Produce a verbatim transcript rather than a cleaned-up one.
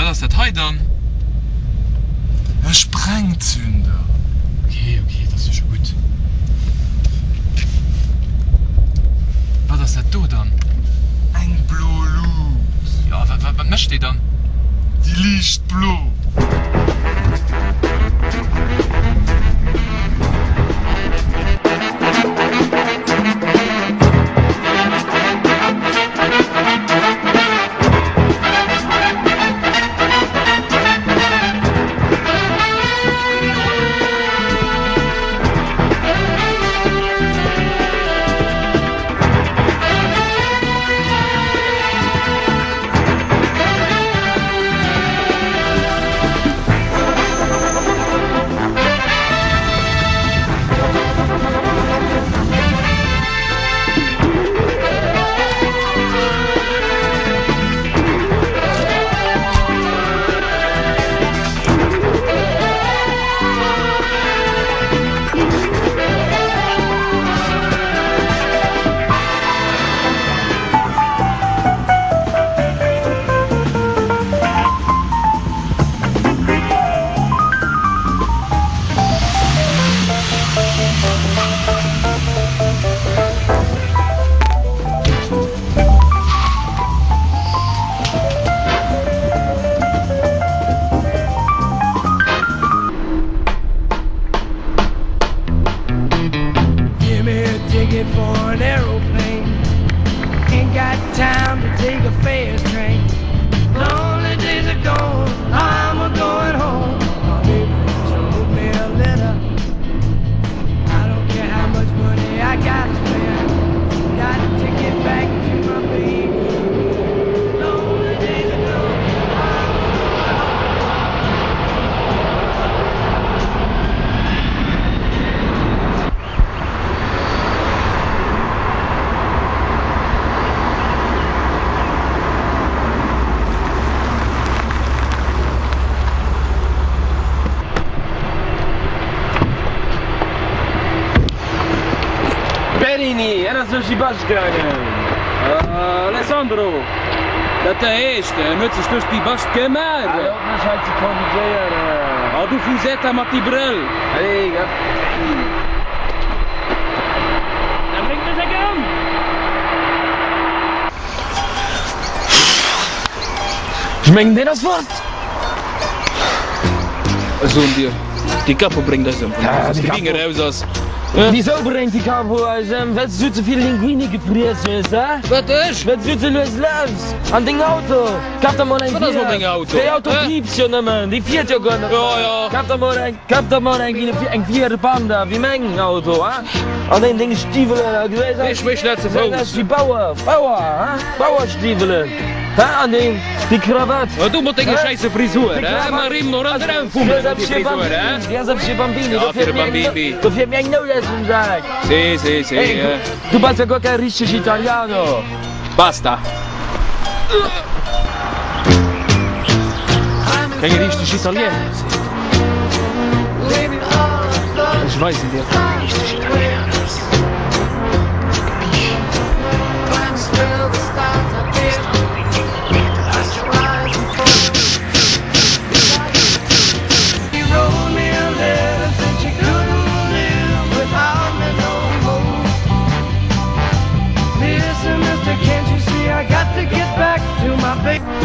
das das heute dann? Ein Sprengzünder. Okay, okay, das ist schon gut. Was ist das da dann? Ein Blue Luz. Ja, was, was, was möchte ich dann? Die liegt blau. For an aeroplane, ain't got time to take a fast train. Lonely days are gone, I'm a going home. My baby just wrote me a letter. I don't care how much money I got to spend, got to get back to my baby. Lonely days are gone, I'm a going Berini, era zo si baskennen. Uh, Alessandro. Dat de eerste, met z'n stus die baske maar. Ja, dat is uit de commissair. Al doe fuzetta met die bril. Hey, ja. Dan brengt me zeker aan. Schmecken dir das Wort? So ein dir. Die Kappe bringt das um. Ja, die Dinge raus aus. Ja. Wieso bringt die Kapo aus? Ähm, weil du zu viel Linguine gefriert ist, hä? Was ist? Weil du zu los läufst. An dem Auto. Kap da mal ein Was ist mit dem Auto? Das Auto Hä? piepst schon immer. Die fährt ja gar nicht. Ja, ja. Kap da mal ein, kap da mal ein, ein vierde Panda. Wie mein Auto, hä? An den Ding Stiefel. Ich mich nicht zu Fuß. Das ist die Bauer. Bauer, hä? Bauerstiefel. Hä? An den, die Krawatte. Ja, du mit deiner scheiße Frisur, hä? Maar ihm noch an der Fummel mit die Frisur, hä? Ja, selbst die Bambini. Ja, für die Bambini. Du fährst mir ein Neuessen sagen. Si, si, si. Hey, eh. du bist ja gar kein richtig Italiano. Basta. Kein richtig Italiener. Ich weiß nicht, wer richtig Italiener ist. Can't you see I got to get back to my big